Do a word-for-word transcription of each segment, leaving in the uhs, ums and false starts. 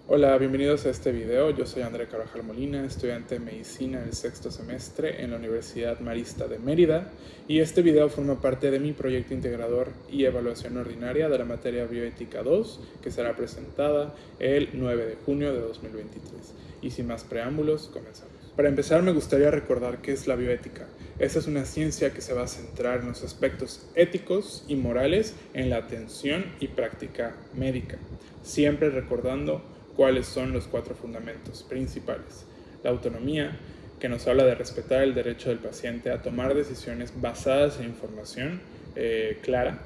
Hola, bienvenidos a este video. Yo soy André Carvajal Molina, estudiante de Medicina del sexto semestre en la Universidad Marista de Mérida, y este video forma parte de mi proyecto integrador y evaluación ordinaria de la materia Bioética dos, que será presentada el nueve de junio de dos mil veintitrés. Y sin más preámbulos, comenzamos. Para empezar, me gustaría recordar qué es la bioética. Esta es una ciencia que se va a centrar en los aspectos éticos y morales en la atención y práctica médica, siempre recordando cuáles son los cuatro fundamentos principales. La autonomía, que nos habla de respetar el derecho del paciente a tomar decisiones basadas en información eh, clara.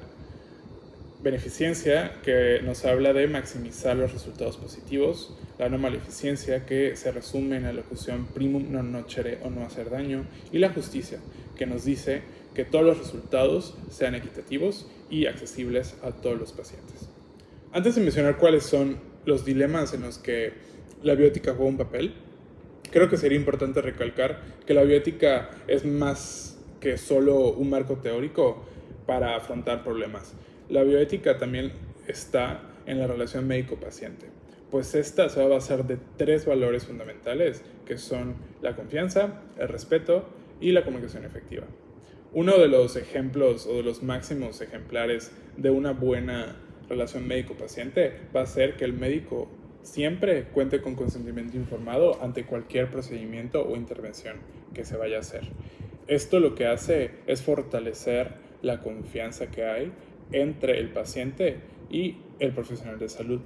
Beneficencia, que nos habla de maximizar los resultados positivos. La no maleficencia, que se resume en la locución primum non nocere o no hacer daño. Y la justicia, que nos dice que todos los resultados sean equitativos y accesibles a todos los pacientes. Antes de mencionar cuáles son los dilemas en los que la bioética juega un papel, creo que sería importante recalcar que la bioética es más que solo un marco teórico para afrontar problemas. La bioética también está en la relación médico-paciente, pues esta se va a basar de tres valores fundamentales, que son la confianza, el respeto y la comunicación efectiva. Uno de los ejemplos o de los máximos ejemplares de una buena relación médico-paciente va a ser que el médico siempre cuente con consentimiento informado ante cualquier procedimiento o intervención que se vaya a hacer. Esto lo que hace es fortalecer la confianza que hay entre el paciente y el profesional de salud.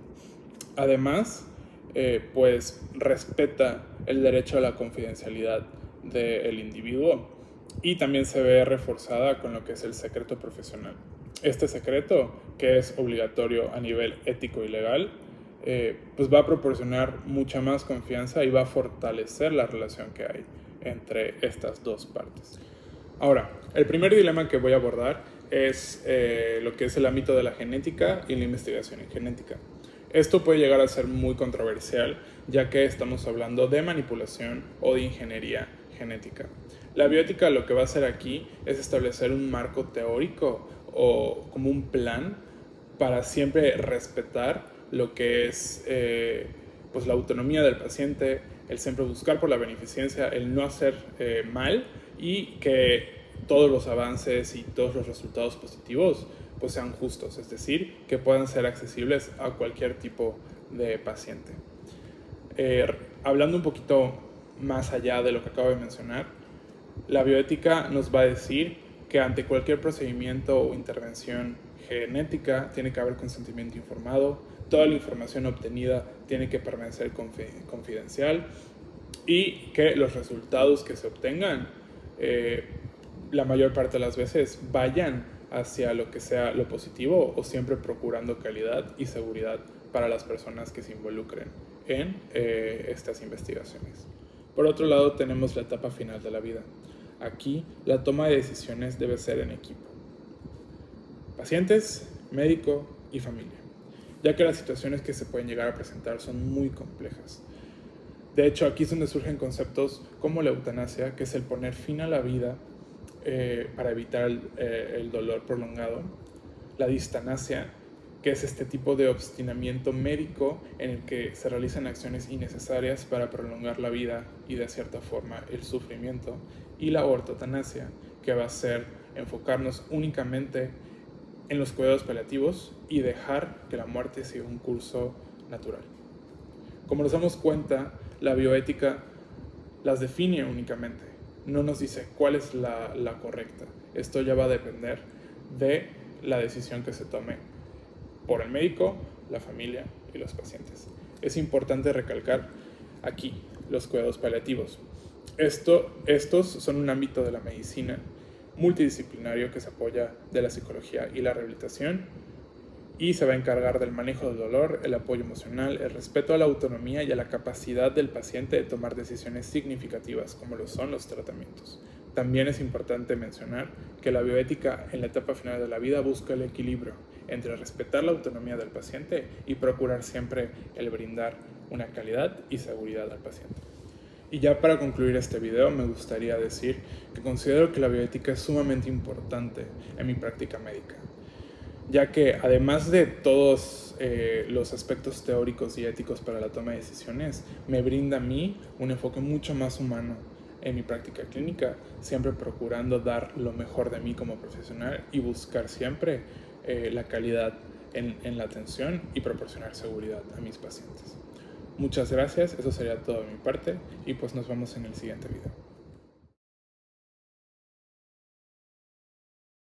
Además, eh, pues respeta el derecho a la confidencialidad del individuo y también se ve reforzada con lo que es el secreto profesional. Este secreto, que es obligatorio a nivel ético y legal, eh, pues va a proporcionar mucha más confianza y va a fortalecer la relación que hay entre estas dos partes. Ahora, el primer dilema que voy a abordar es eh, lo que es el ámbito de la genética y la investigación en genética. Esto puede llegar a ser muy controversial, ya que estamos hablando de manipulación o de ingeniería genética. La bioética lo que va a hacer aquí es establecer un marco teórico o como un plan para siempre respetar lo que es eh, pues la autonomía del paciente, el siempre buscar por la beneficencia, el no hacer eh, mal, y que todos los avances y todos los resultados positivos pues sean justos, es decir, que puedan ser accesibles a cualquier tipo de paciente. Eh, hablando un poquito más allá de lo que acabo de mencionar, la bioética nos va a decir que ante cualquier procedimiento o intervención genética tiene que haber consentimiento informado, toda la información obtenida tiene que permanecer confidencial y que los resultados que se obtengan eh, la mayor parte de las veces vayan hacia lo que sea lo positivo, o siempre procurando calidad y seguridad para las personas que se involucren en eh, estas investigaciones. Por otro lado, tenemos la etapa final de la vida. Aquí, la toma de decisiones debe ser en equipo. Pacientes, médico y familia, ya que las situaciones que se pueden llegar a presentar son muy complejas. De hecho, aquí es donde surgen conceptos como la eutanasia, que es el poner fin a la vida eh, para evitar el, eh, el dolor prolongado. La distanasia, que es este tipo de obstinamiento médico en el que se realizan acciones innecesarias para prolongar la vida y de cierta forma el sufrimiento. Y la ortotanasia, que va a ser enfocarnos únicamente en los cuidados paliativos y dejar que la muerte siga un curso natural. Como nos damos cuenta, la bioética las define únicamente, no nos dice cuál es la, la correcta. Esto ya va a depender de la decisión que se tome por el médico, la familia y los pacientes. Es importante recalcar aquí los cuidados paliativos. Esto, estos son un ámbito de la medicina multidisciplinario que se apoya de la psicología y la rehabilitación, y se va a encargar del manejo del dolor, el apoyo emocional, el respeto a la autonomía y a la capacidad del paciente de tomar decisiones significativas, como lo son los tratamientos. También es importante mencionar que la bioética en la etapa final de la vida busca el equilibrio entre respetar la autonomía del paciente y procurar siempre el brindar una calidad y seguridad al paciente. Y ya para concluir este video, me gustaría decir que considero que la bioética es sumamente importante en mi práctica médica. ya que además de todos eh, los aspectos teóricos y éticos para la toma de decisiones, me brinda a mí un enfoque mucho más humano en mi práctica clínica, siempre procurando dar lo mejor de mí como profesional y buscar siempre eh, la calidad en, en la atención y proporcionar seguridad a mis pacientes. Muchas gracias, eso sería todo de mi parte y pues nos vemos en el siguiente video.